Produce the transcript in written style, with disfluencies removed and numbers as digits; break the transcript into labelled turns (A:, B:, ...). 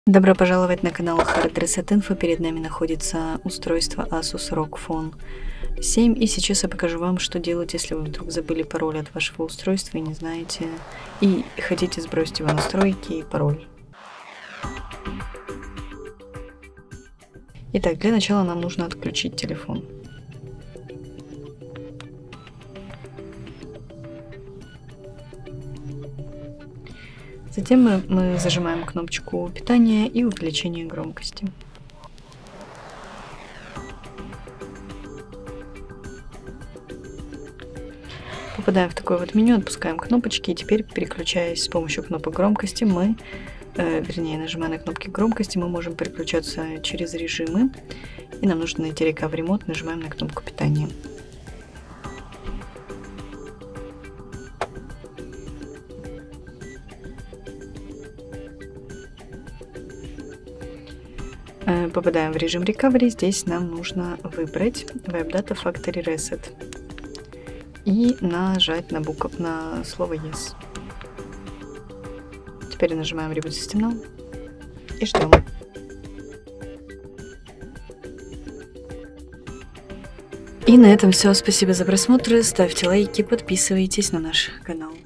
A: Добро пожаловать на канал Hard Reset Info. Перед нами находится устройство Asus ROG Phone 7. И сейчас я покажу вам, что делать, если вы вдруг забыли пароль от вашего устройства и не знаете, и хотите сбросить его настройки и пароль. Итак, для начала нам нужно отключить телефон. Затем мы зажимаем кнопочку питания и увеличение громкости. Попадаем в такое вот меню, отпускаем кнопочки, и теперь, переключаясь с помощью кнопок громкости, нажимая на кнопки громкости, мы можем переключаться через режимы. И нам нужно найти Recovery Mode, нажимаем на кнопку питания. Попадаем в режим Recovery, здесь нам нужно выбрать Web Data Factory Reset и нажать на слово Yes. Теперь нажимаем Reboot System Now и ждем. И на этом все. Спасибо за просмотр. Ставьте лайки, подписывайтесь на наш канал.